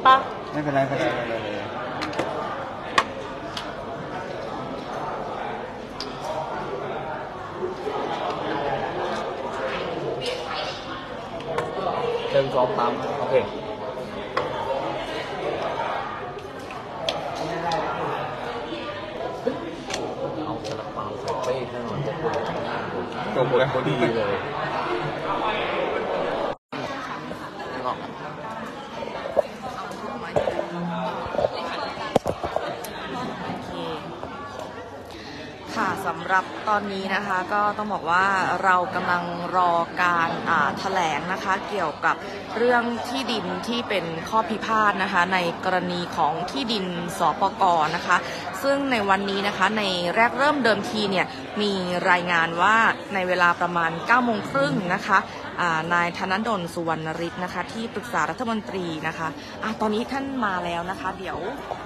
ปะไม่เป็นไรไม่เป็นไรเดินซ้อมตามโอเคเอาซาลาเปาใส่เป้แน่นอนจบเลยพอดีเลยค่ะสำหรับตอนนี้นะคะก็ต้องบอกว่าเรากำลังรอการแถลงนะคะเกี่ยวกับเรื่องที่ดินที่เป็นข้อพิพาทนะคะในกรณีของที่ดินสปก.นะคะซึ่งในวันนี้นะคะในแรกเริ่มเดิมทีเนี่ยมีรายงานว่าในเวลาประมาณ 9:30 น.นะคะนายธนดล สุวรรณฤทธิ์นะคะที่ปรึกษารัฐมนตรีนะคะตอนนี้ท่านมาแล้วนะคะเดี๋ยว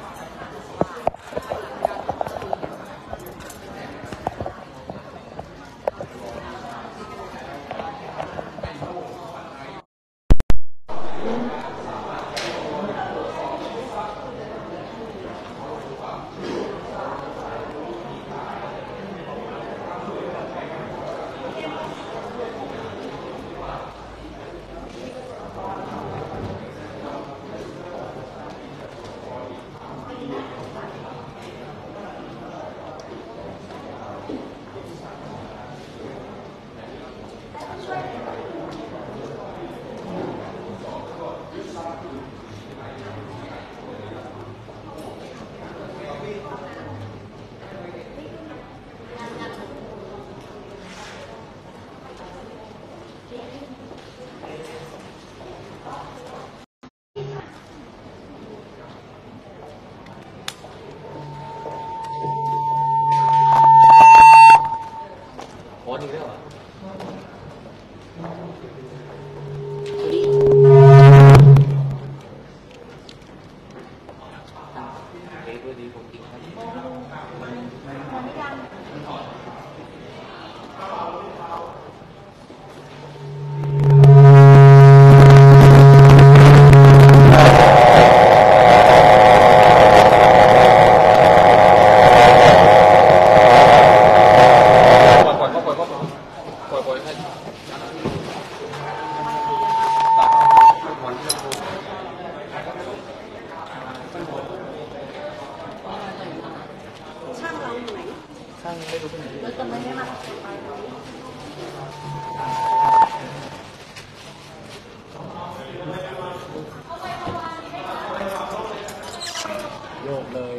โยกเลย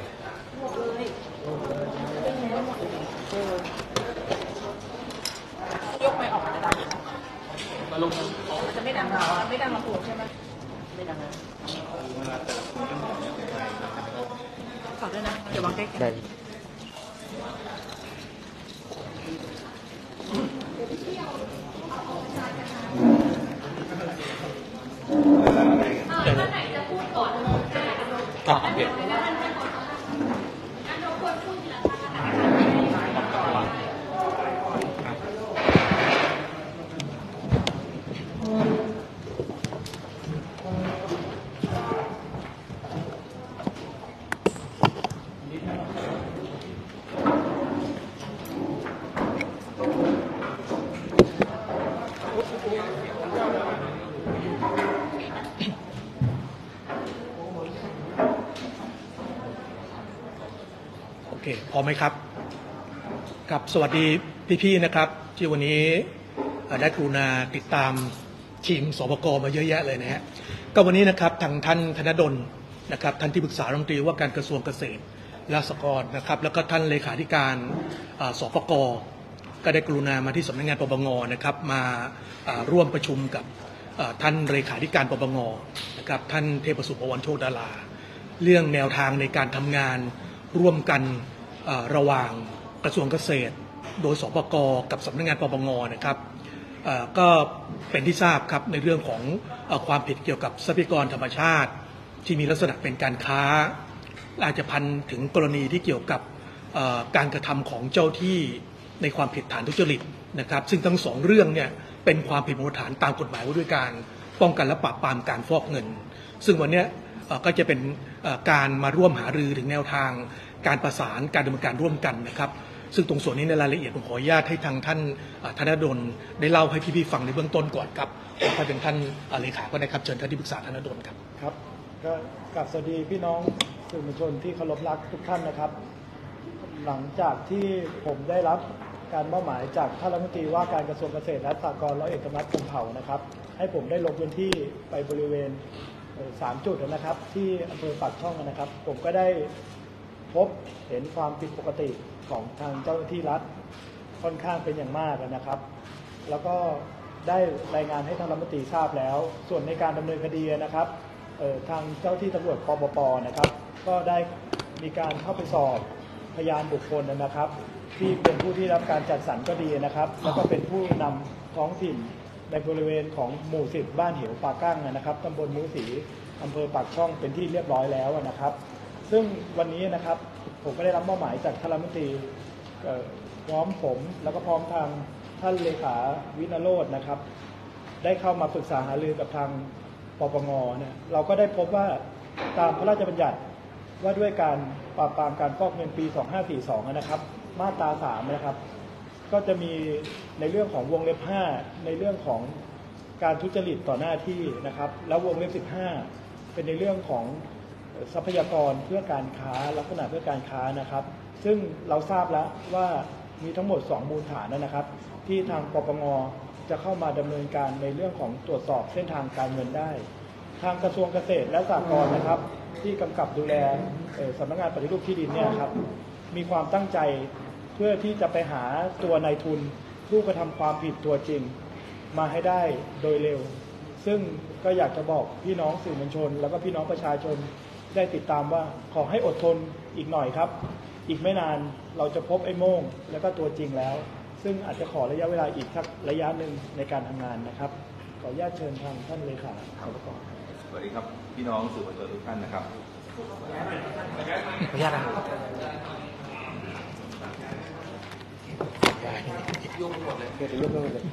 ยกไปออกจะดังมาลงจะไม่ดังไม่ดังลำโพงใช่ไหมไม่ดังนะขอด้วยนะเดี๋ยววางใกล้ๆพร้อมไหมครับครับสวัสดีพี่ๆนะครับที่วันนี้ได้กรุณาติดตามทีมสปก.มาเยอะแยะเลยนะฮะก็วันนี้นะครับทางท่านธนดลนะครับท่านที่ปรึกษารัฐมนตรีว่าการกระทรวงเกษตรและสหกรณ์นะครับแล้วก็ท่านเลขาธิการสปก.ก็ได้กรุณามาที่สำนักงานปปง.นะครับมาร่วมประชุมกับท่านเลขาธิการปปง.นะครับท่านเทพสุข อวรโชคดาราเรื่องแนวทางในการทำงานร่วมกันระหว่างกระทรวงเกษตรโดยสปก.กับสำนักงานปปง.นะครับก็เป็นที่ทราบครับในเรื่องของความผิดเกี่ยวกับทรัพยากรธรรมชาติที่มีลักษณะเป็นการค้าอาจจะพันถึงกรณีที่เกี่ยวกับการกระทำของเจ้าที่ในความผิดฐานทุจริตนะครับซึ่งทั้งสองเรื่องเนี่ยเป็นความผิดมูลฐานตามกฎหมายว่าด้วยการป้องกันและปราบปรามการฟอกเงินซึ่งวันนี้ก็จะเป็นการมาร่วมหารือถึงแนวทางการประสานการดำเนินการร่วมกันนะครับซึ่งตรงส่วนนี้ในรายละเอียดผมขออนุญาตให้ทางท่านธนดลได้เล่าให้พี่ๆฟังในเบื้องต้นก่อนครับถ้าเป็นท่านเลขาก็ได้ครับเชิญท่านที่ปรึกษาธนดลครับครับก็กราบสวัสดีพี่น้องสื่อมวลชนที่เคารพรักทุกท่านนะครับหลังจากที่ผมได้รับการมอบหมายจากท่านรัฐมนตรีว่าการกระทรวงเกษตรและสหกรณ์ร้อยเอกธรรมนัส พรหมเผ่านะครับให้ผมได้ลงพื้นที่ไปบริเวณ3 จุดนะครับที่อำเภอปากช่องนะครับผมก็ได้พบเห็นความผิดปกติของทางเจ้าหน้าที่รัฐค่อนข้างเป็นอย่างมากนะครับแล้วก็ได้รายงานให้ทางรัฐมนตรีทราบแล้วส่วนในการดำเนินคดีนะครับทางเจ้าที่ตำรวจปป.นะครับก็ได้มีการเข้าไปสอบพยานบุคคลนะครับที่เป็นผู้ที่รับการจัดสรรก็ดีนะครับแล้วก็เป็นผู้นำท้องถิ่นในบริเวณของหมู่10บ้านเหวปากกั้งนะครับตำบลมุสีอำเภอปากช่องเป็นที่เรียบร้อยแล้วนะครับซึ่งวันนี้นะครับผมก็ได้รับมอบหมายจากท่านรัฐมนตรีพร้อมผมแล้วก็พร้อมทางท่านเลขาวิณโรจน์นะครับได้เข้ามาปรึกษาหารือกับทางปปงเนี่ยเราก็ได้พบว่าตามพระราชบัญญัติว่าด้วยการปราบปรามการฟอกเงินปี 2542 นะครับมาตรา 3 นะครับก็จะมีในเรื่องของวงเล็บ 5 ในเรื่องของการทุจริตต่อหน้าที่นะครับแล้ววงเล็บ 15 เป็นในเรื่องของทรัพยากรเพื่อการค้าลักษณะเพื่อการค้านะครับซึ่งเราทราบแล้วว่ามีทั้งหมด2มูลฐานนะครับที่ทางปปงจะเข้ามาดำเนินการในเรื่องของตรวจสอบเส้นทางการเงินได้ทางกระทรวงเกษตรและสหกรณ์นะครับที่กำกับดูแลสำนักงานปฏิรูปที่ดินเนี่ยครับมีความตั้งใจเพื่อที่จะไปหาตัวนายทุนผู้กระทำความผิดตัวจริงมาให้ได้โดยเร็วซึ่งก็อยากจะบอกพี่น้องสื่อมวลชนแล้วก็พี่น้องประชาชนได้ติดตามว่าขอให้อดทนอีกหน่อยครับอีกไม่นานเราจะพบไอ้โม่งแล้วก็ตัวจริงแล้วซึ่งอาจจะขอระยะเวลาอีกสักระยะหนึ่งในการทำงานนะครับขออนุญาตเชิญทางท่านเลขาครับสวัสดีครับพี่น้องสื่อมวลชนทุกท่านนะครับขออนุญาตนะครับยุ่งหมดเลยเดี๋ยวจะยกเลิกเลย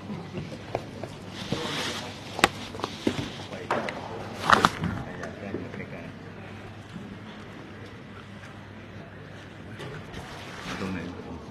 ตรงไหน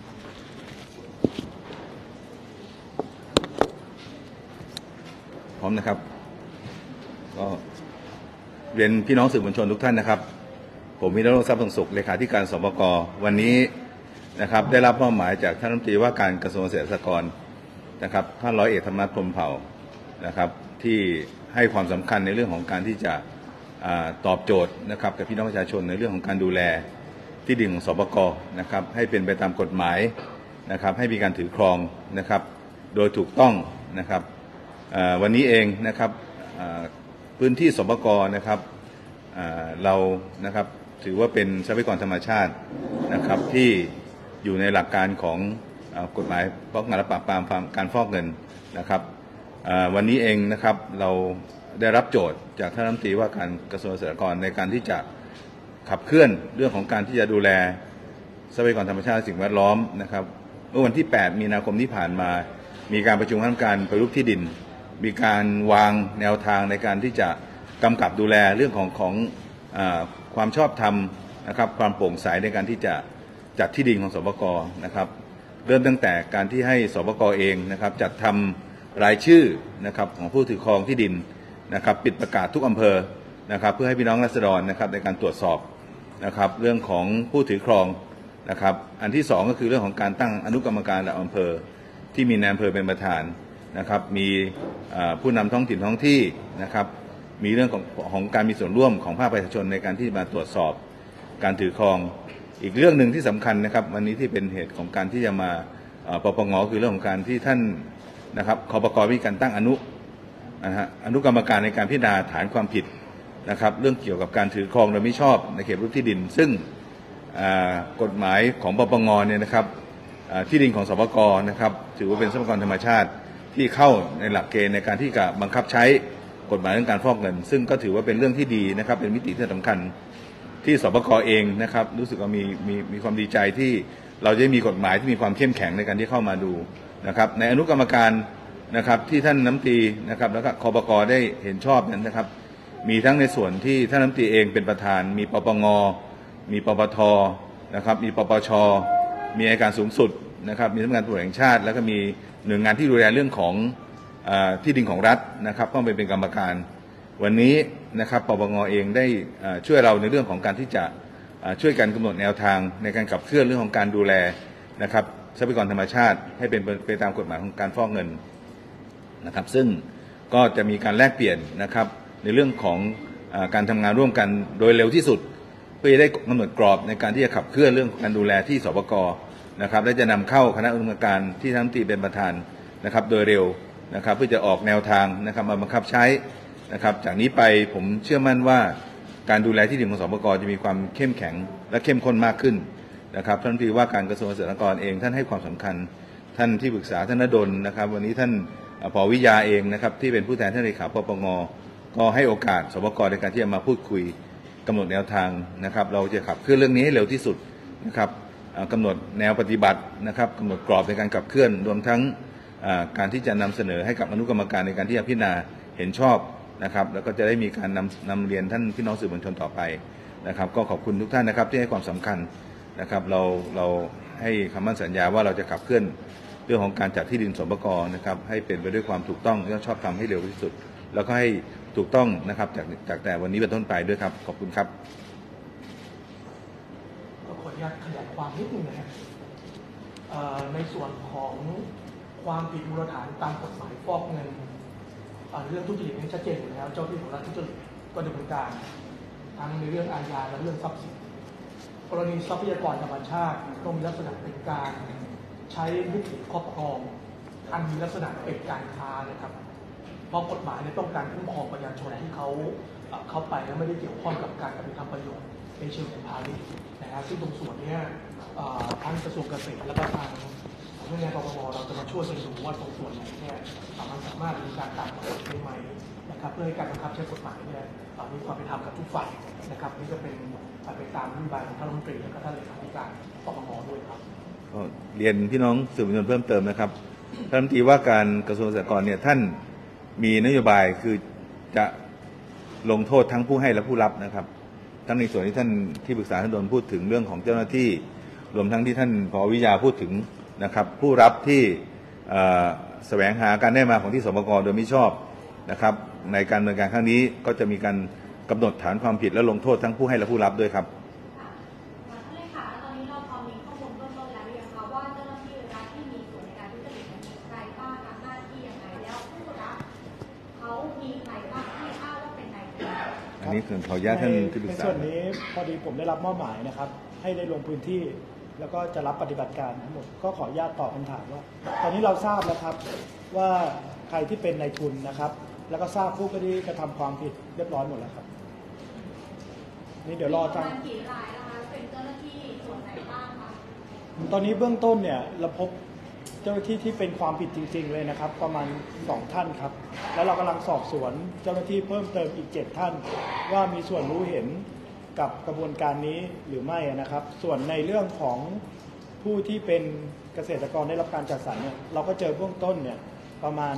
พร้อมนะครับก็เรียนพี่น้องสื่อมวลชนทุกท่านนะครับผมวิณโรจน์ ทรัพย์ทองสุขเลขาธิการสบกวันนี้นะครับได้รับมอบหมายจากท่านรัฐมนตรีว่าการกระทรวงเกษตรและสหกรณ์นะครับท่านร้อยเอกธรรมนัส พรหมเผ่านะครับที่ให้ความสำคัญในเรื่องของการที่จะตอบโจทย์นะครับกับพี่น้องประชาชนในเรื่องของการดูแลที่ดินของสบกนะครับให้เป็นไปตามกฎหมายนะครับให้มีการถือครองนะครับโดยถูกต้องนะครับวันนี้เองนะครับพื้นที่สบกนะครับเรานะครับถือว่าเป็นทรัพยากรธรรมชาตินะครับที่อยู่ในหลักการของกฎหมายป้องกันและปราบปรามการฟอกเงินนะครับวันนี้เองนะครับเราได้รับโจทย์จากท่านรัฐมนตรีว่าการกระทรวงเกษตรและสหกรณ์ในการที่จะขับเคลื่อนเรื่องของการที่จะดูแลทรัพยากรธรรมชาติและสิ่งแวดล้อมนะครับเมื่อวันที่ 8 มีนาคมที่ผ่านมามีการประชุมคณะกรรมการปฏิรูปที่ดินมีการวางแนวทางในการที่จะกำกับดูแลเรื่องของความชอบธรรมนะครับความโปร่งใสในการที่จะจัดที่ดินของสบกนะครับเริ่มตั้งแต่การที่ให้สบกเองนะครับจัดทำรายชื่อนะครับของผู้ถือครองที่ดินนะครับปิดประกาศทุกอำเภอนะครับเพื่อให้พี่น้องราษฎรนะครับในการตรวจสอบนะครับเรื่องของผู้ถือครองนะครับอันที่2ก็คือเรื่องของการตั้งอนุกรรมการระดับอำเภอที่มีนายอำเภอเป็นประธานนะครับมีผู้นำท้องถิ่นท้องที่นะครับมีเรื่องของการมีส่วนร่วมของภาคประชาชนในการที่มาตรวจสอบการถือครองอีกเรื่องหนึ่งที่สำคัญนะครับวันนี้ที่เป็นเหตุของการที่จะมาปปงคือเรื่องของการที่ท่านนะครับคปก.มีการตั้งอนุกรรมการในการพิจารณาฐานความผิดนะครับเรื่องเกี่ยวกับการถือครองโดยไม่ชอบในเขตรุกที่ดินซึ่งกฎหมายของปปงเนี่ยนะครับที่ดินของสปก.นะครับถือว่าเป็นทรัพยากรธรรมชาติที่เข้าในหลักเกณฑ์ในการที่จะบังคับใช้กฎหมายเรื่องการฟอกเงินซึ่งก็ถือว่าเป็นเรื่องที่ดีนะครับเป็นมิติที่สำคัญที่สปก.เองนะครับรู้สึกว่ามีความดีใจที่เราจะมีกฎหมายที่มีความเข้มแข็งในการที่เข้ามาดูนะครับในอนุกรรมการนะครับที่ท่านน้ำตรีนะครับแล้วก็คปก.ได้เห็นชอบนั้นนะครับมีทั้งในส่วนที่ท่านรัฐมนตรีเองเป็นประธานมีปปงมีปปทนะครับมีปปชมีอัยการสูงสุดนะครับมีสำนักงานตำรวจแห่งชาติแล้วก็มีหน่วยงานที่ดูแลเรื่องของที่ดินของรัฐนะครับก็เป็นกรรมการวันนี้นะครับปปงเองได้ช่วยเราในเรื่องของการที่จะช่วยกันกำหนดแนวทางในการขับเคลื่อนเรื่องของการดูแลนะครับทรัพยากรธรรมชาติให้เป็นไปตามกฎหมายของการฟอกเงินนะครับซึ่งก็จะมีการแลกเปลี่ยนนะครับในเรื่องของการทำงานร่วมกันโดยเร็วที่สุดเพื่อจะได้กำหนดกรอบในการที่จะขับเคลื่อนเรื่องการดูแลที่สปก.นะครับและจะนำเข้าคณะอนุกรรมการที่ท่านรัฐมนตรีเป็นประธานนะครับโดยเร็วนะครับเพื่อจะออกแนวทางนะครับมาบังคับใช้นะครับจากนี้ไปผมเชื่อมั่นว่าการดูแลที่ดินของสปก.จะมีความเข้มแข็งและเข้มข้นมากขึ้นนะครับท่านรัฐมนตรีว่าการกระทรวงเกษตรและสหกรณ์เองท่านให้ความสำคัญท่านที่ปรึกษาท่านณดลนะครับวันนี้ท่านผอ.วิยาเองนะครับที่เป็นผู้แทนท่านเลขาปปง.ก็ให้โอกาสสปก.ในการที่จะมาพูดคุยกำหนดแนวทางนะครับเราจะขับเคลื่อนเรื่องนี้ให้เร็วที่สุดนะครับกำหนดแนวปฏิบัตินะครับกำหนดกรอบในการขับเคลื่อนรวมทั้งการที่จะนำเสนอให้กับอนุกรรมการในการที่จะพิจารณาเห็นชอบนะครับแล้วก็จะได้มีการนำเรียนท่านพี่น้องสื่อมวลชนต่อไปนะครับก็ขอบคุณทุกท่านนะครับที่ให้ความสำคัญนะครับเราให้คำมั่นสัญญาว่าเราจะขับเคลื่อนเรื่องของการจัดที่ดินสปก.นะครับให้เป็นไปด้วยความถูกต้องและชอบธรรมให้เร็วที่สุดแล้วก็ให้ถูกต้องนะครับจากแต่วันนี้เป็นต้นไปด้วยครับขอบคุณครับก็ขออนุญาตขยายความนิดนึงนะครับในส่วนของความผิดมูลฐานตามกฎหมายฟอกเงินเรื่องทุจริตนี้ชัดเจนอยู่แล้วเจ้าที่ของรัฐทุจริตก็ดำเนินการทั้งในเรื่องอาญาและเรื่องทรัพย์สินกรณีทรัพยากรธรรมชาติต้องมีลักษณะเป็นการใช้วิธีครอบครองอันมีลักษณะเป็นการค้านะครับเพราะกฎหมายต้องการคุ้มครองประชาชนที่เขาเข้าไปแล้วไม่ได้เกี่ยวข้องกับการทำประโยชน์ในเชิงของพาณิชย์นะครับซึ่งตรงส่วนนี้ทั้งกระทรวงเกษตรและก็ทางหน่วยงานปปงเราจะมาช่วยกันดูว่าตรงส่วนไหนเนี่ยมันสามารถมีการตามกฎหมายได้ไหมนะครับเพื่อให้การบังคับใช้กฎหมายเนี่ยมีความเป็นธรรมกับทุกฝ่ายนะครับนี่จะเป็นไปตามนโยบายของท่านรัฐมนตรีและก็ท่านเลขาธิการปปงด้วยครับเรียนพี่น้องสื่อมวลชนเพิ่มเติมนะครับท่านรัฐมนตรีว่าการกระทรวงเกษตรกรเนี่ยท่านมีนโยบายคือจะลงโทษทั้งผู้ให้และผู้รับนะครับทั้งในส่วนที่ท่านที่ปรึกษาท่านโดนพูดถึงเรื่องของเจ้าหน้าที่รวมทั้งที่ท่านผอ.วิยาพูดถึงนะครับผู้รับที่แสวงหาการได้มาของที่สปก.โดยมิชอบนะครับในการดำเนินการครั้งนี้ก็จะมีการกำหนดฐานความผิดและลงโทษทั้งผู้ให้และผู้รับด้วยครับตอนนี้เราพอมีข้อมูลเบื้องต้นแล้วหรือยังคะว่าเจ้าหน้าที่รัฐที่มีส่วนในการทุจริตมีใครบ้างทำหน้าที่ยังไงแล้วผู้รับเขามีใครบ้างที่อ้างว่าเป็นนายทุนอันนี้คือขออนุญาตท่านที่ปรึกษาในส่วนนี้พอดีผมได้รับมอบหมายนะครับให้ได้ลงพื้นที่แล้วก็จะรับปฏิบัติการทั้งหมดก็ขออนุญาตตอบคำถามว่าตอนนี้เราทราบแล้วครับว่าใครที่เป็นนายทุนนะครับแล้วก็ทราบผู้ที่กระทำความผิดเรียบร้อยหมดแล้วครับนี่เดี๋ยวรอทางกี่รายนะคะเป็นเจ้าหน้าที่ส่วนไหนบ้างคะตอนนี้เบื้องต้นเนี่ยเราพบเจ้าหน้าที่ที่เป็นความผิดจริงๆเลยนะครับประมาณ2ท่านครับแล้วเรากำลังสอบสวนเจ้าหน้าที่เพิ่มเติมอีก7ท่านว่ามีส่วนรู้เห็นกับกระบวนการนี้หรือไม่นะครับส่วนในเรื่องของผู้ที่เป็นเกษตรกรได้รับการจัดสรรเนี่ยเราก็เจอเบื้องต้นเนี่ยประมาณ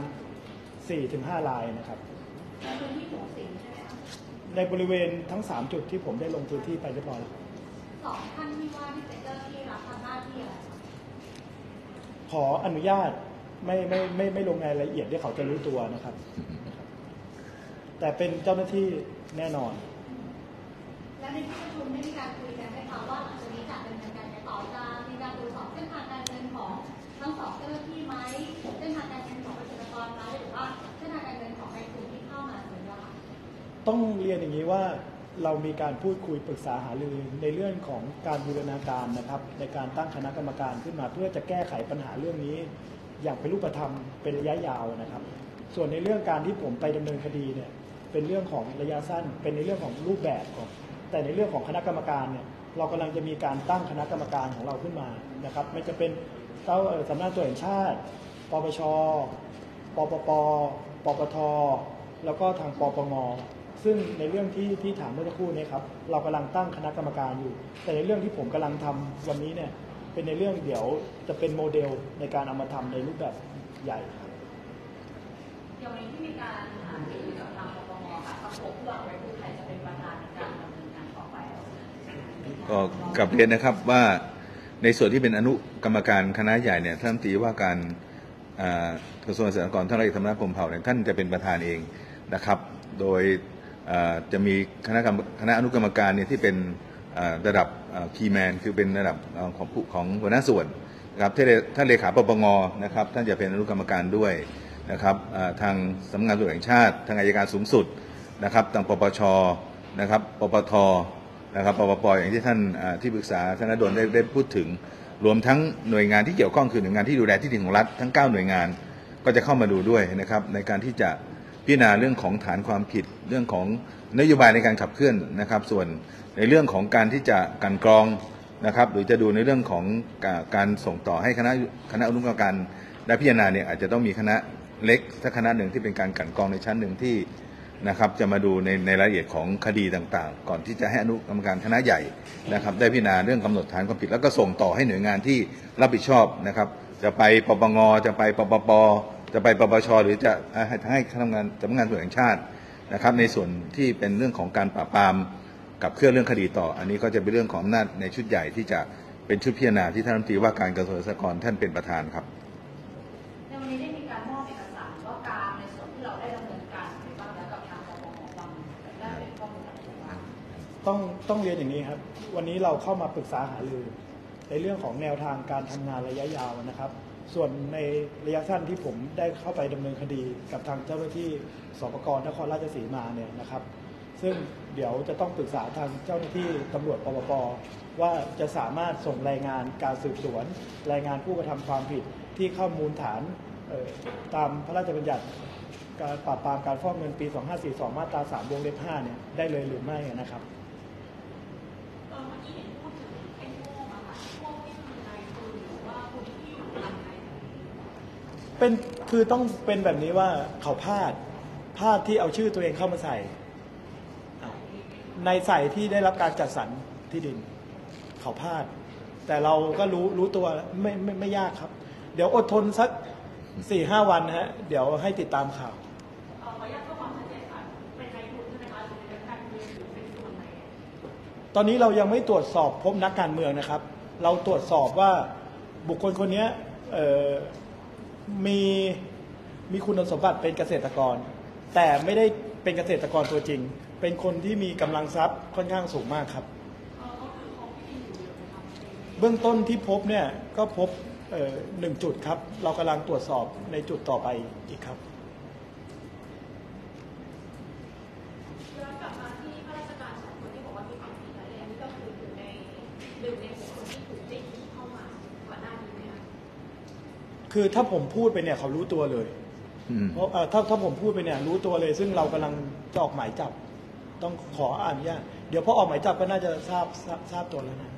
4-5 รายนะครับในพื้นที่หัวสิงใช่ไหมคะในบริเวณทั้ง3จุดที่ผมได้ลงพื้นที่ไปเรียบร้อยแล้ว 2ท่านที่ว่าที่เป็นเจ้าหน้าที่รับทำหน้าที่อะไรขออนุญาตไม่ลงรายละเอียดที่เขาจะรู้ตัวนะครับแต่เป็นเจ้าหน้าที่แน่นอนและในที่ประชุมได้มีการคุยกันไหมคะว่าหลังจากนี้จะดำเนินการต่อจะมีการตรวจสอบเส้นทางการเงินของทั้ง2เจ้าหน้าที่ไหมเส้นทางการเงินของเกษตรกรไหมหรือว่าเส้นทางการเงินของนายทุนที่เข้ามาหรือเปล่าต้องเรียนอย่างนี้ว่าเรามีการพูดคุยปรึกษาหารือในเรื่องของการบูรณาการนะครับในการตั้งคณะกรรมการขึ้นมาเพื่อจะแก้ไขปัญหาเรื่องนี้อย่างเป็นรูปธรรมเป็นระยะยาวนะครับส่วนในเรื่องการที่ผมไปดำเนินคดีเนี่ยเป็นเรื่องของระยะสั้นเป็นในเรื่องของรูปแบบของแต่ในเรื่องของคณะกรรมการเนี่ยเรากำลังจะมีการตั้งคณะกรรมการของเราขึ้นมานะครับไม่จะเป็นสำนักงานตำรวจแห่งชาติปปช.ปปป.ปปท.แล้วก็ทางปปง.ซึ่งในเรื่องที่ถามเมื่อสักครู่นี้ครับเรากำลังตั้งคณะกรรมการอยู่แต่ในเรื่องที่ผมกำลังทำวันนี้เนี่ยเป็นในเรื่องเดี๋ยวจะเป็นโมเดลในการเอามาทำในรูปแบบใหญ่ครับอย่างนี้ที่มีการหารือกับทางปปงค่ะกังวก็กลับเรียนนะครับว่าในส่วนที่เป็นอนุกรรมการคณะใหญ่เนี่ยท่านรัฐมนตรีว่าการกระทรวงเกษตรและสหกรณ์ท่านร้อยเอกธรรมนัฐพรหมเผ่าเนี่ยท่านจะเป็นประธานเองนะครับโดยจะมีคณะอนุกรรมการเนี่ยที่เป็นระดับคีย์แมนคือเป็นระดับของหัวหน้าส่วนนะครับท่านเลขาปปงนะครับท่านจะเป็นอนุกรรมการด้วยนะครับทางสำนักงานตำรวจแห่งชาติทางอัยการสูงสุดนะครับทางปปชนะครับปปทนะครับปปปอย่างที่ท่านที่ปรึกษาธนดลได้พูดถึงรวมทั้งหน่วยงานที่เกี่ยวข้องคือหน่วยงานที่ดูแลที่ดินของรัฐทั้ง9หน่วยงานก็จะเข้ามาดูด้วยนะครับในการที่จะพิจารณาเรื่องของฐานความผิดเรื่องของนโยบายในการขับเคลื่อนนะครับส่วนในเรื่องของการที่จะกันกรองนะครับหรือจะดูในเรื่องของการส่งต่อให้คณะอนุกรรมการได้พิจารณาเนี่ยอาจจะต้องมีคณะเล็กสักคณะหนึ่งที่เป็นการกันกรองในชั้นหนึ่งที่นะครับจะมาดูในรายละเอียดของคดีต่างๆก่อนที่จะให้อนุกรรมการคณะใหญ่นะครับได้พิจารณาเรื่องกำหนดฐานความผิดแล้วก็ส่งต่อให้หน่วยงานที่รับผิดชอบนะครับจะไปปปงจะไปปปปจะไปปปชหรือจะให้คณะทำงานสำนักงานตำรวจแห่งชาตินะครับในส่วนที่เป็นเรื่องของการปราบปรามกับเคลื่อนเรื่องคดีต่ออันนี้ก็จะเป็นเรื่องของอำนาจในชุดใหญ่ที่จะเป็นชุดพิจารณาที่ท่านรัฐมนตรีว่าการกระทรวงเกษตรและสหกรณ์ท่านเป็นประธานครับในวันนี้ได้มีการมอบเอกสารว่าการในส่วนที่เราได้ดำเนินการไปบ้างแล้วกับทางปปงบ้างได้เป็นข้อมูลอะไรบ้างต้องเรียนอย่างนี้ครับวันนี้เราเข้ามาปรึกษาหารือในเรื่องของแนวทางการทำงานระยะยาวนะครับส่วนในระยะสั้นที่ผมได้เข้าไปดำเนินคดีกับทางเจ้าหน้าที่สปก.นครราชสีมาเนี่ยนะครับซึ่งเดี๋ยวจะต้องปรึกษาทางเจ้าหน้าที่ตำรวจปปป.ว่าจะสามารถส่งรายงานการสืบสวนรายงานผู้กระทำความผิดที่ข้อมูลฐานตามพระราชบัญญัติการปราบปรามการฟอกเงินปี 2542 มาตรา 3 วงเล็บ 5 เนี่ยได้เลยหรือไม่นะครับคือต้องเป็นแบบนี้ว่าเขาพลาดที่เอาชื่อตัวเองเข้ามาใส่ในใส่ที่ได้รับการจัดสรรที่ดินเขาพลาดแต่เราก็รู้ตัวไม่ยากครับเดี๋ยวอดทนสัก 4-5 วันนะฮะเดี๋ยวให้ติดตามข่าวตอนนี้เรายังไม่ตรวจสอบพบนักการเมืองนะครับเราตรวจสอบว่าบุคคลคนนี้มีคุณสมบัติเป็นเกษตรกรแต่ไม่ได้เป็นเกษตรกรตัวจริงเป็นคนที่มีกำลังทรัพย์ค่อนข้างสูงมากครับเบื้องต้นที่พบเนี่ยก็พบ1 จุดครับเรากำลังตรวจสอบในจุดต่อไปอีกครับย้อนกลับมาที่ข้าราชการ2 คนที่บอกว่ามีความผิดอะไรนี่ก็คืออยู่ใน1 ใน 6 คนที่ถูกติดเข้ามาก่อนหน้านี้ไหมคะคือถ้าผมพูดไปเนี่ยเขารู้ตัวเลยเพราะถ้าผมพูดไปเนี่ยรู้ตัวเลยซึ่งเรากำลังจะออกหมายจับต้องขออนุญาตเดี๋ยวพอออกหมายจับก็น่าจะทราบตัวแล้วนะ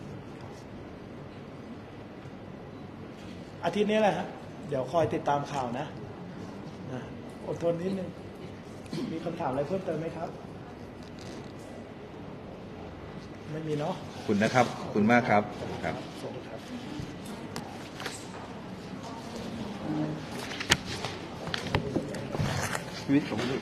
อาทิตย์นี้แหละฮะเดี๋ยวคอยติดตามข่าวนะอดทนนิดนึงมีคำถามอะไรเพิ่มเติมไหมครับไม่มีเนาะคุณนะครับคุณมากครับครับสวัสดีครับชีวิตของลูก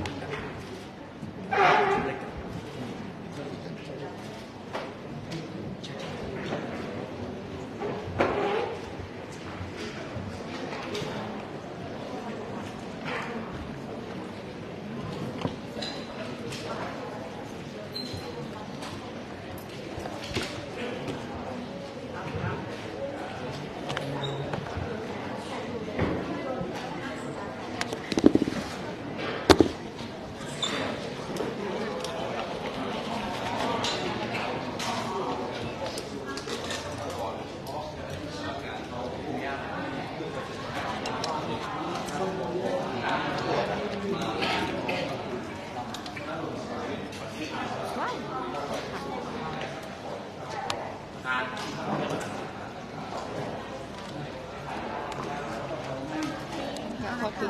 ขอบคุณ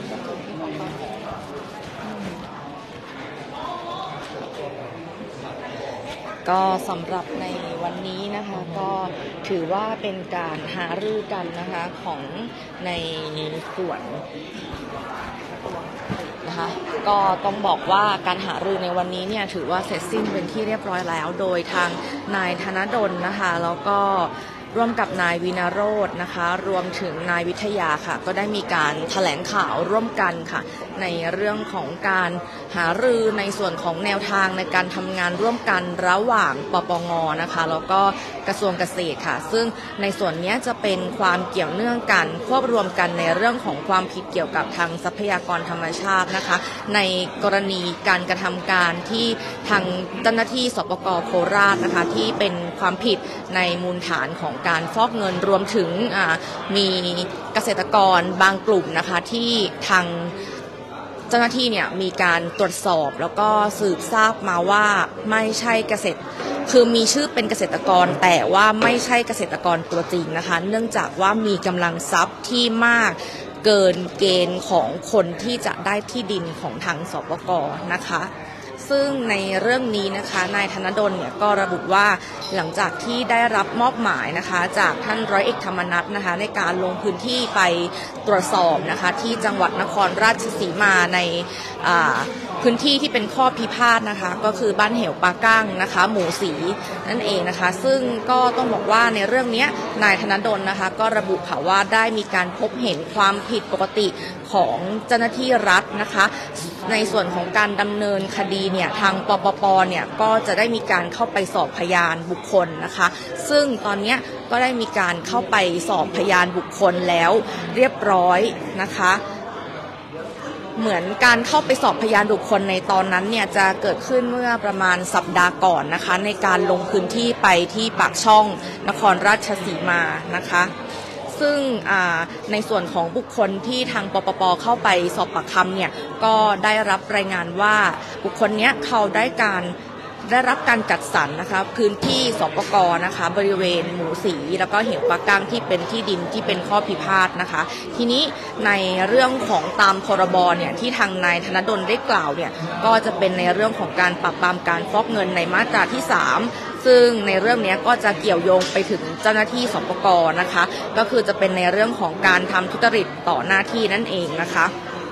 ค่ะก็สำหรับในวันนี้นะคะก็ถือว่าเป็นการหารือกันนะคะของในส่วนนะคะก็ต้องบอกว่าการหารือในวันนี้เนี่ยถือว่าเสร็จสิ้นเป็นที่เรียบร้อยแล้วโดยทางนายธนดลนะคะแล้วก็ร่วมกับนายวินาโรจน์นะคะรวมถึงนายวิทยาค่ะก็ได้มีการแถลงข่าวร่วมกันค่ะในเรื่องของการหารือในส่วนของแนวทางในการทำงานร่วมกันระหว่างปปงนะคะแล้วก็กระทรวงเกษตรค่ะซึ่งในส่วนนี้จะเป็นความเกี่ยวเนื่องกันควบรวมกันในเรื่องของความผิดเกี่ยวกับทางทรัพยากรธรรมชาตินะคะในกรณีการกระทำการที่ทางเจ้าหน้าที่สปก.โคราชนะคะที่เป็นความผิดในมูลฐานของการฟอกเงินรวมถึงมีเกษตรกรบางกลุ่มนะคะที่ทางเจ้าหน้าที่เนี่ยมีการตรวจสอบแล้วก็สืบทราบมาว่าไม่ใช่คือมีชื่อเป็นเกษตรกรแต่ว่าไม่ใช่เกษตรกรตัวจริงนะคะเนื่องจากว่ามีกำลังทรัพย์ที่มากเกินเกณฑ์ของคนที่จะได้ที่ดินของทางสปก.นะคะซึ่งในเรื่องนี้นะคะนายธนดลเนี่ยก็ระบุว่าหลังจากที่ได้รับมอบหมายนะคะจากท่านร้อยเอกธรรมนัสนะคะในการลงพื้นที่ไปตรวจสอบนะคะที่จังหวัดนครราชสีมาในพื้นที่ที่เป็นข้อพิพาทนะคะก็คือบ้านเหวปาก้างนะคะหมู่สีนั่นเองนะคะซึ่งก็ต้องบอกว่าในเรื่องนี้นายธนดลนะคะก็ระบุค่ะว่าได้มีการพบเห็นความผิดปกติของเจ้าหน้าที่รัฐนะคะในส่วนของการดำเนินคดีเนี่ยทางปปปเนี่ยก็จะได้มีการเข้าไปสอบพยานบุคคลนะคะซึ่งตอนนี้ก็ได้มีการเข้าไปสอบพยานบุคคลแล้วเรียบร้อยนะคะเหมือนการเข้าไปสอบพยานบุคคลในตอนนั้นเนี่ยจะเกิดขึ้นเมื่อประมาณสัปดาห์ก่อนนะคะในการลงพื้นที่ไปที่ปากช่องนครราชสีมานะคะซึ่งในส่วนของบุคคลที่ทางปปปเข้าไปสอบปากคำเนี่ยก็ได้รับรายงานว่าบุคคลนี้เขาได้รับการจัดสรรนะคะพื้นที่สปก.นะคะบริเวณหมู่สีแล้วก็เหวปาก้างที่เป็นที่ดินที่เป็นข้อพิพาทนะคะทีนี้ในเรื่องของตามพรบเนี่ยที่ทางนายธนดลได้กล่าวเนี่ยก็จะเป็นในเรื่องของการปราบปรามการฟอกเงินในมาตราที่3ซึ่งในเรื่องนี้ก็จะเกี่ยวโยงไปถึงเจ้าหน้าที่สปก.นะคะก็คือจะเป็นในเรื่องของการทำทุจริตต่อหน้าที่นั่นเองนะคะ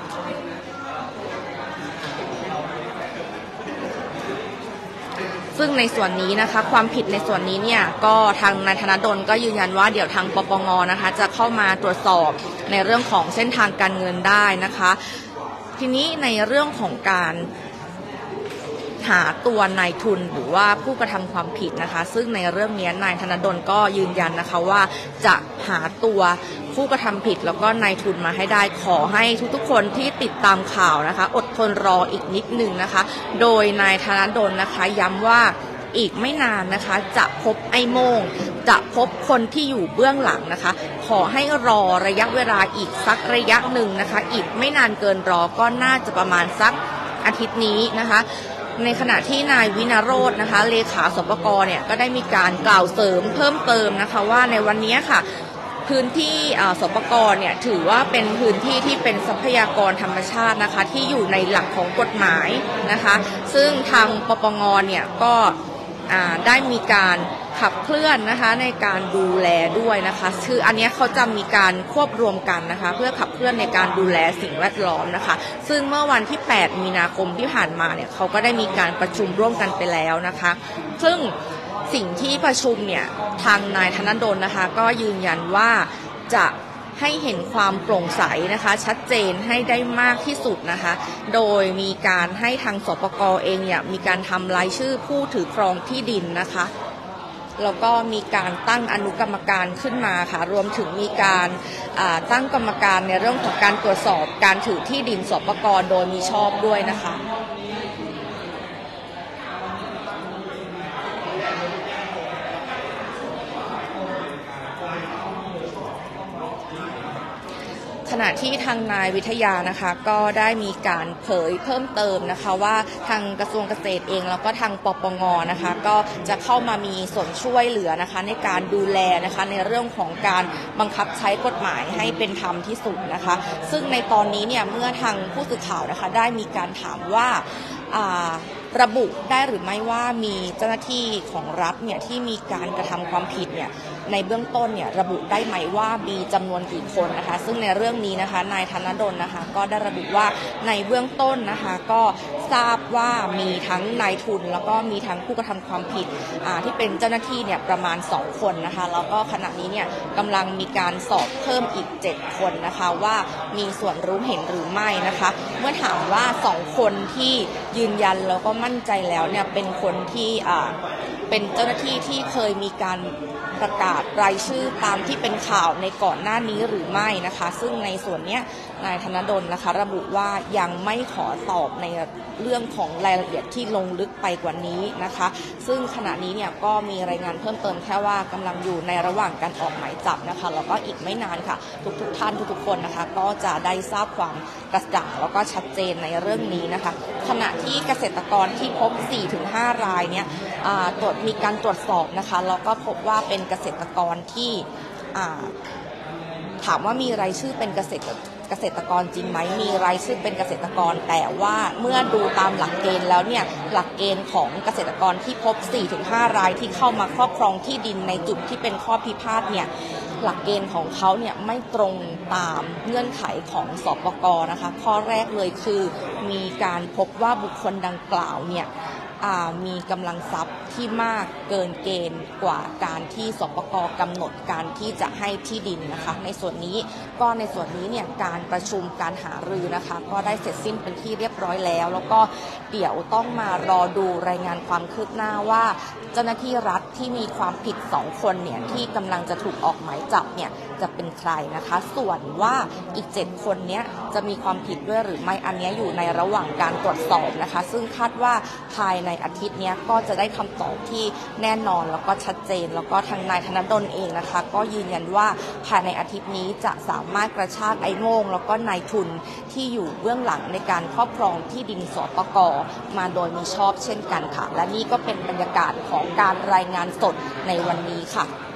ซึ่งในส่วนนี้นะคะความผิดในส่วนนี้เนี่ยก็ทางนายธนดลก็ยืนยันว่าเดี๋ยวทางปปงนะคะจะเข้ามาตรวจสอบในเรื่องของเส้นทางการเงินได้นะคะทีนี้ในเรื่องของการหาตัวนายทุนหรือว่าผู้กระทำความผิดนะคะซึ่งในเรื่องนี้นายธนดลก็ยืนยันนะคะว่าจะหาตัวผู้กระทำผิดแล้วก็นายทุนมาให้ได้ขอให้ทุกๆคนที่ติดตามข่าวนะคะอดทนรออีกนิดนึงนะคะโดยนายธนดลนะคะย้ำว่าอีกไม่นานนะคะจะพบไอ้โม่งจะพบคนที่อยู่เบื้องหลังนะคะขอให้รอระยะเวลาอีกสักระยะหนึ่งนะคะอีกไม่นานเกินรอก็น่าจะประมาณสักอาทิตย์นี้นะคะในขณะที่นายวินาโรจน์นะคะเลขาสปก.เนี่ยก็ได้มีการกล่าวเสริมเพิ่มเติมนะคะว่าในวันนี้ค่ะพื้นที่สปก.เนี่ยถือว่าเป็นพื้นที่ที่เป็นทรัพยากรธรรมชาตินะคะที่อยู่ในหลักของกฎหมายนะคะซึ่งทางปปง.เนี่ยก็ได้มีการขับเคลื่อนนะคะในการดูแลด้วยนะคะคืออันนี้เขาจะมีการควบรวมกันนะคะเพื่อขับเคลื่อนในการดูแลสิ่งแวดล้อมนะคะซึ่งเมื่อวันที่8 มีนาคมที่ผ่านมาเนี่ยเขาก็ได้มีการประชุมร่วมกันไปแล้วนะคะซึ่งสิ่งที่ประชุมเนี่ยทางนายธนดลนะคะก็ยืนยันว่าจะให้เห็นความโปร่งใสนะคะชัดเจนให้ได้มากที่สุดนะคะโดยมีการให้ทางสปก.เองเนี่ยมีการทำรายชื่อผู้ถือครองที่ดินนะคะแล้วก็มีการตั้งอนุกรรมการขึ้นมาค่ะรวมถึงมีการตั้งกรรมการในเรื่องของการตรวจสอบการถือที่ดินสปก.โดยมีชอบด้วยนะคะ ขณะที่ทางนายวิทยานะคะก็ได้มีการเผยเพิ่มเติมนะคะว่าทางกระทรวงเกษตรเองแล้วก็ทางปปงนะคะก็จะเข้ามามีส่วนช่วยเหลือนะคะในการดูแลนะคะในเรื่องของการบังคับใช้กฎหมายให้เป็นธรรมที่สุดนะคะซึ่งในตอนนี้เนี่ยเมื่อทางผู้สื่อข่าวนะคะได้มีการถามว่าระบุได้หรือไม่ว่ามีเจ้าหน้าที่ของรัฐเนี่ยที่มีการกระทำความผิดเนี่ยในเบื้องต้นเนี่ยระบุได้ไหมว่ามีจำนวนกี่คนนะคะซึ่งในเรื่องนี้นะคะนายธนดลนะคะก็ได้ระบุว่าในเบื้องต้นนะคะก็ทราบว่ามีทั้งนายทุนแล้วก็มีทั้งผู้กระทำความผิดที่เป็นเจ้าหน้าที่เนี่ยประมาณ2คนนะคะแล้วก็ขณะนี้เนี่ยกำลังมีการสอบเพิ่มอีก7คนนะคะว่ามีส่วนรู้เห็นหรือไม่นะคะเมื่อถามว่า2คนที่ยืนยันแล้วก็มั่นใจแล้วเนี่ยเป็นคนที่เป็นเจ้าหน้าที่ที่เคยมีการประกาศรายชื่อตามที่เป็นข่าวในก่อนหน้านี้หรือไม่นะคะซึ่งในส่วนนี้นายธนดลนะคะระบุว่ายังไม่ขอตอบในเรื่องของรายละเอียดที่ลงลึกไปกว่านี้นะคะซึ่งขณะนี้เนี่ยก็มีรายงานเพิ่มเติมแค่ว่ากำลังอยู่ในระหว่างการออกหมายจับนะคะแล้วก็อีกไม่นานค่ะทุกท่านทุกคนนะคะก็จะได้ทราบความกระจ่างแล้วก็ชัดเจนในเรื่องนี้นะคะขณะที่เกษตรกรที่พบ 4-5 รายเนี่ยมีการตรวจสอบนะคะแล้วก็พบว่าเป็นเกษตรกรที่ถามว่ามีรายชื่อเป็นเกษตรกรจริงไหมมีรายชื่อเป็นเกษตรกรแต่ว่าเมื่อดูตามหลักเกณฑ์แล้วเนี่ยหลักเกณฑ์ของเกษตรกรที่พบ 4-5 รายที่เข้ามาครอบครองที่ดินในจุดที่เป็นข้อพิพาทเนี่ยหลักเกณฑ์ของเขาเนี่ยไม่ตรงตามเงื่อนไขของสปก.นะคะข้อแรกเลยคือมีการพบว่าบุคคลดังกล่าวเนี่ยมีกำลังทรัพย์ที่มากเกินเกณฑ์กว่าการที่สปก.กำหนดการที่จะให้ที่ดินนะคะในส่วนนี้เนี่ยการประชุมการหารือนะคะก็ได้เสร็จสิ้นเป็นที่เรียบร้อยแล้วก็เดี๋ยวต้องมารอดูรายงานความคืบหน้าว่าเจ้าหน้าที่รัฐที่มีความผิด2คนเนี่ยที่กำลังจะถูกออกหมายจับเนี่ยจะเป็นใครนะคะส่วนว่าอีก7คนเนี้ยจะมีความผิดด้วยหรือไม่อันนี้อยู่ในระหว่างการตรวจสอบนะคะซึ่งคาดว่าภายในอาทิตย์นี้ก็จะได้คำตอบที่แน่นอนแล้วก็ชัดเจนแล้วก็ทางนายธนดลเองนะคะก็ยืนยันว่าภายในอาทิตย์นี้จะสามารถกระชากไอ้โม่งแล้วก็นายทุนที่อยู่เบื้องหลังในการครอบครองที่ดินสปก.มาโดยมิชอบเช่นกันค่ะและนี่ก็เป็นบรรยากาศของการรายงานสดในวันนี้ค่ะ